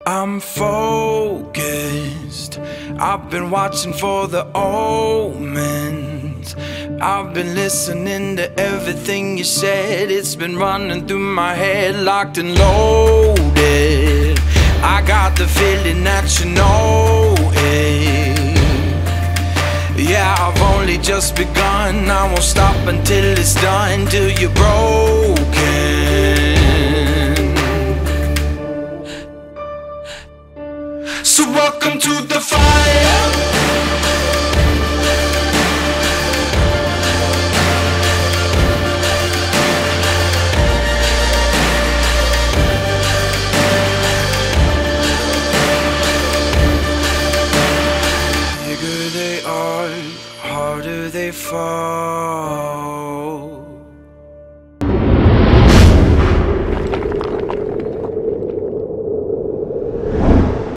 I'm focused. I've been watching for the omens. I've been listening to everything you said. It's been running through my head, locked and loaded. I got the feeling that you know it. Yeah, I've only just begun. I won't stop until it's done, till you're broken. So welcome to the fire. Bigger they are, harder they fall.